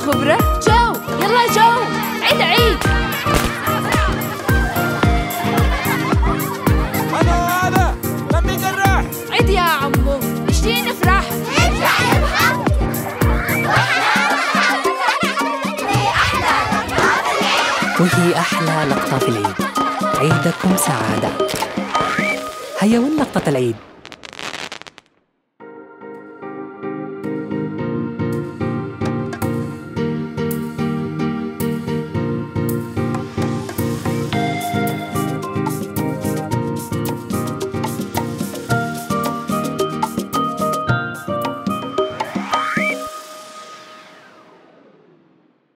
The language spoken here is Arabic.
خبرة؟ جو، يلا جو، عيد عيد. هلا لمي جراح. عيد يا عمو، نشتي نفرح. وهي أحلى لقطة في العيد. عيدكم سعادة. هيا وين لقطة العيد؟